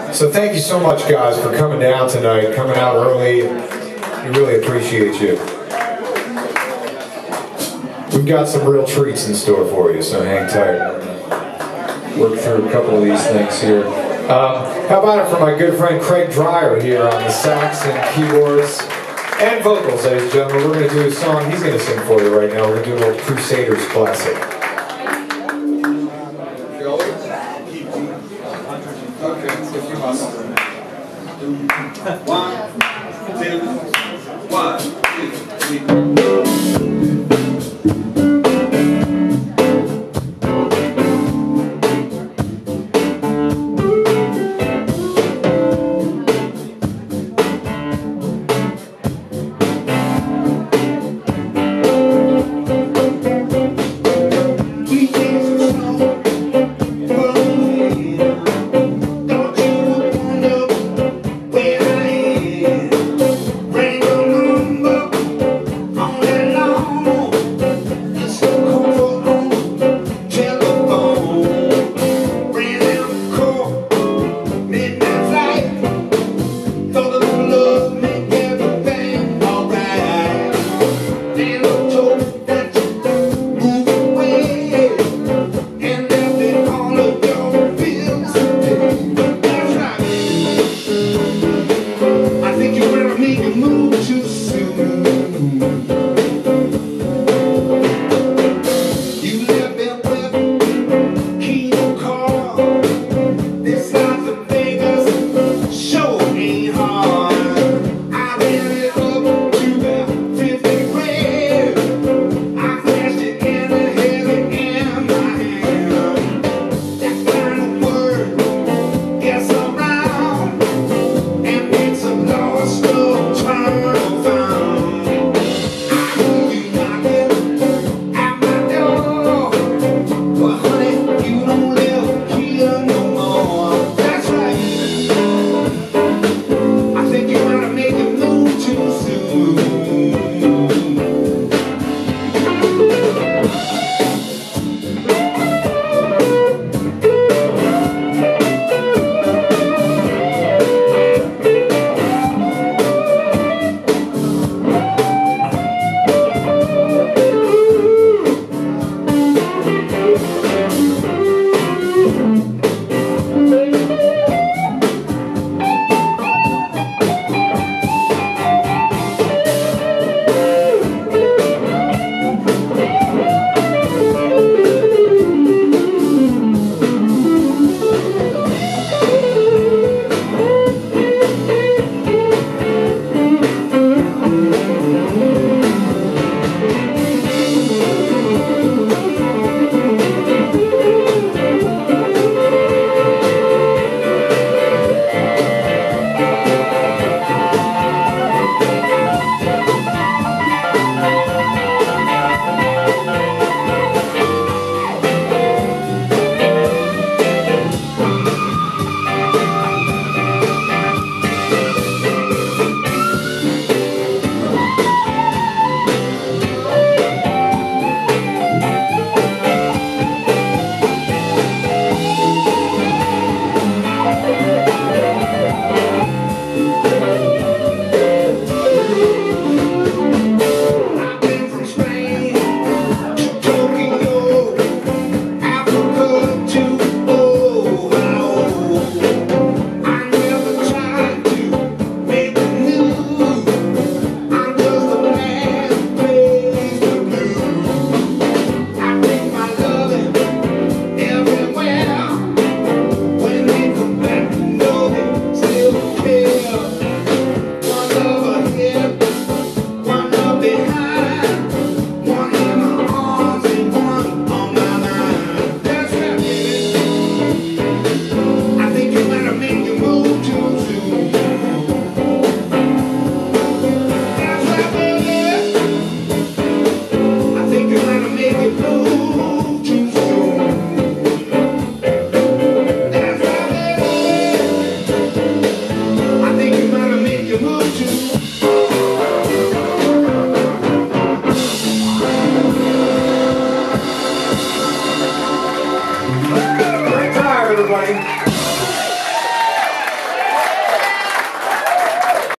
So thank you so much, guys, for coming down tonight, coming out early. We really appreciate you. We've got some real treats in store for you, so hang tight. Work through a couple of these things here. How about it for my good friend Craig Dreyer here on the sax and keyboards and vocals, ladies and gentlemen. We're going to do a song he's going to sing for you right now. We're going to do a little Crusaders classic. Okay, if you must. 1, 2, 1, 2, 3. everybody.